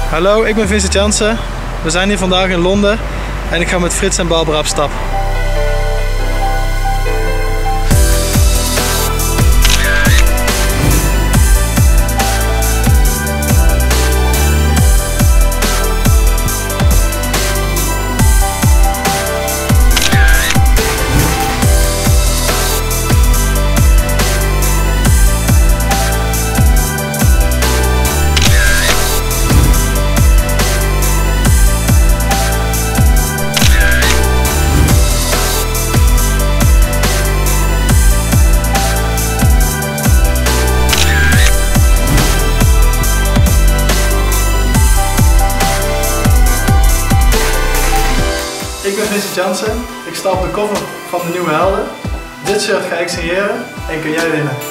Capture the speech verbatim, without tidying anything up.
Hallo, ik ben Vincent Jansen. We zijn hier vandaag in Londen en ik ga met Frits en Barbara op stap. Ik ben Vincent Jansen, ik sta op de cover van de Nieuwe Helden. Dit shirt ga ik signeren en kun jij winnen.